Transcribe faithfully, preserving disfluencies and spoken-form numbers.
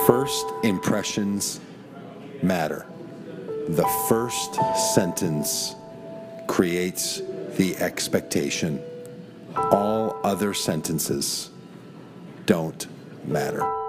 First impressions matter. The first sentence creates the expectation. All other sentences don't matter.